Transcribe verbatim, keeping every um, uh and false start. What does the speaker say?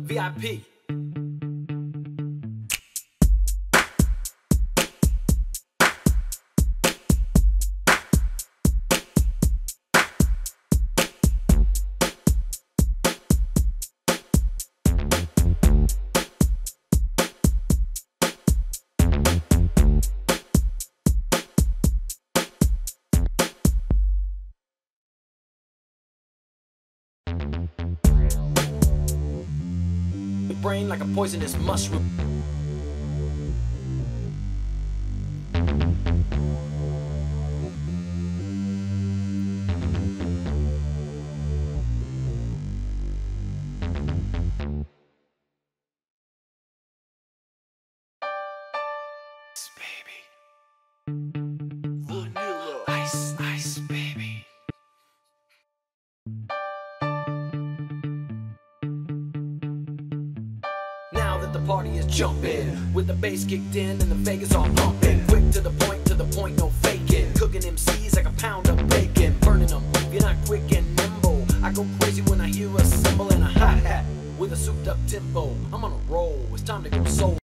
V I P. Brain like a poisonous mushroom. Baby. Vanilla. Ice, ice, baby. The party is jumping, with the bass kicked in and the Vegas all pumping. Quick to the point, to the point, no faking. Cooking M Cs like a pound of bacon. Burning them, if you're not quick and nimble. I go crazy when I hear a cymbal and a hi-hat with a souped up tempo. I'm on a roll, it's time to go soul.